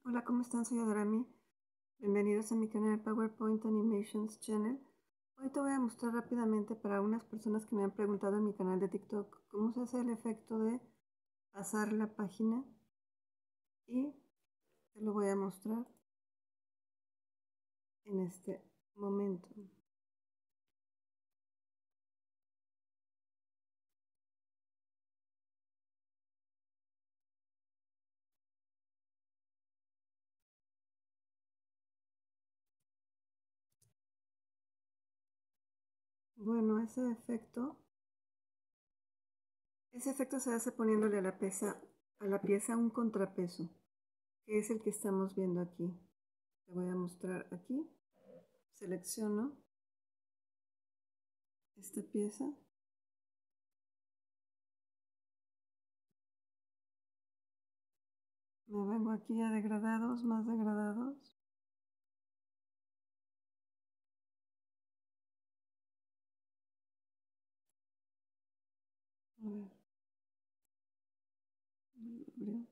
Hola, ¿cómo están? Soy Adorami. Bienvenidos a mi canal PowerPoint Animations Channel. Hoy te voy a mostrar rápidamente para unas personas que me han preguntado en mi canal de TikTok cómo se hace el efecto de pasar la página y te lo voy a mostrar en este momento. Bueno, ese efecto se hace poniéndole a la pieza un contrapeso, que es el que estamos viendo aquí. Te voy a mostrar aquí. Selecciono esta pieza. Me vengo aquí a degradados, más degradados. A ver, abrió.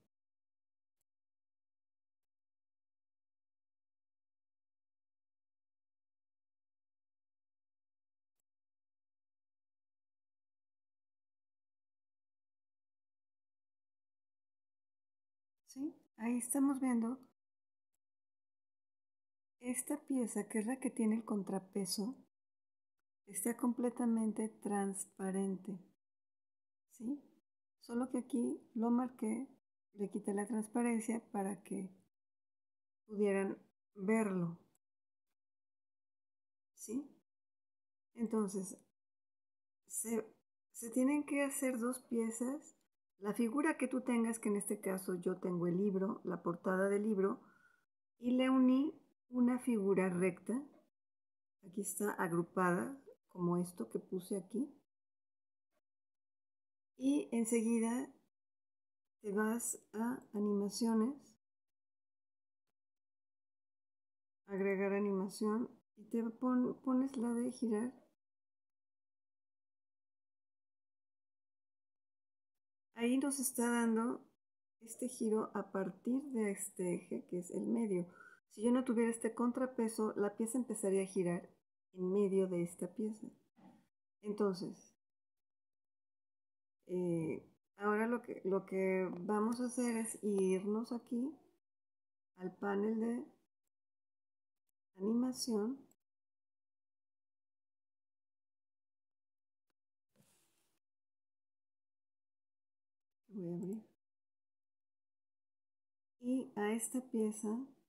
¿Sí? Ahí estamos viendo esta pieza, que es la que tiene el contrapeso, está completamente transparente. ¿Sí? Solo que aquí lo marqué, le quité la transparencia para que pudieran verlo. ¿Sí? Entonces, se tienen que hacer dos piezas. La figura que tú tengas, que en este caso yo tengo el libro, la portada del libro, y le uní una figura recta. Aquí está agrupada como esto que puse aquí. Y enseguida te vas a animaciones, agregar animación y te pones la de girar. Ahí nos está dando este giro a partir de este eje, que es el medio. Si yo no tuviera este contrapeso, la pieza empezaría a girar en medio de esta pieza. Entonces, ahora lo que vamos a hacer es irnos aquí al panel de animación. Voy a abrir. Y a esta pieza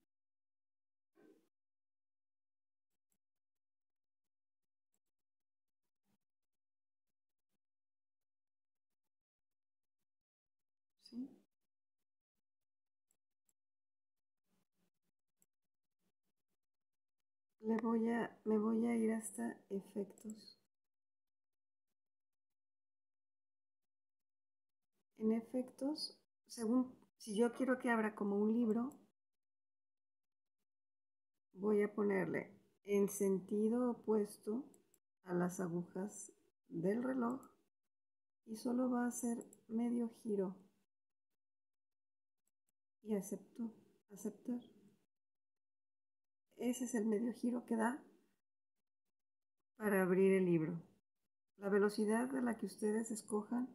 ¿sí? Me voy a ir hasta efectos. En efectos, según si yo quiero que abra como un libro, voy a ponerle en sentido opuesto a las agujas del reloj y solo va a hacer medio giro y aceptar. Ese es el medio giro que da para abrir el libro. La velocidad de la que ustedes escojan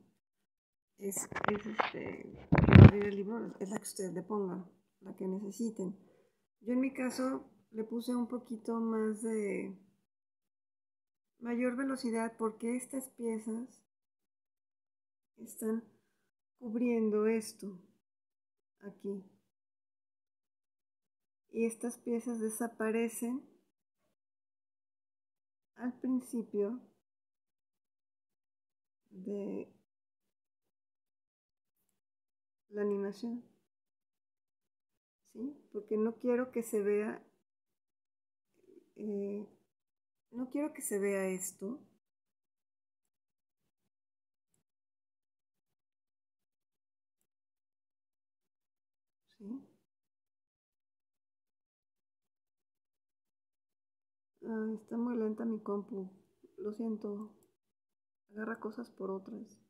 para abrir el libro es la que ustedes le pongan, la que necesiten. Yo en mi caso le puse un poquito más de mayor velocidad porque estas piezas están cubriendo esto aquí. Y estas piezas desaparecen al principio de la animación. ¿Sí? Porque no quiero que se vea, eh, no quiero que se vea esto. ¿Sí? Está muy lenta mi compu. Lo siento. Agarra cosas por otras.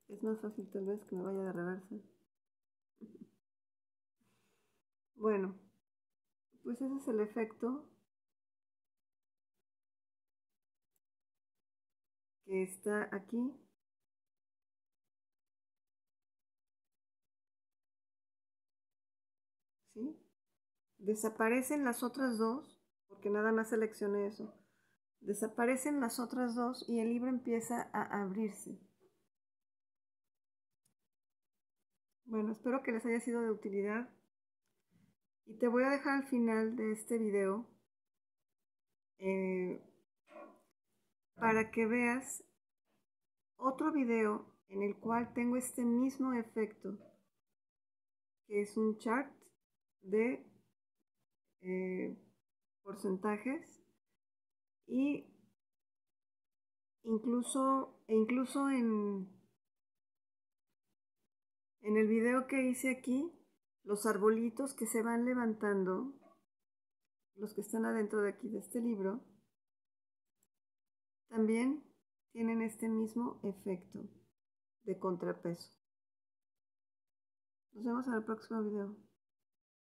Es más fácil tal vez que me vaya de reversa. Bueno, pues ese es el efecto que está aquí. ¿Sí? Desaparecen las otras dos, porque nada más seleccioné eso. Desaparecen las otras dos y el libro empieza a abrirse. Bueno, espero que les haya sido de utilidad. Y te voy a dejar al final de este video para que veas otro video en el cual tengo este mismo efecto, que es un chart de porcentajes y incluso en el video que hice aquí, los arbolitos que se van levantando, los que están adentro de aquí de este libro, también tienen este mismo efecto de contrapeso. Nos vemos en el próximo video.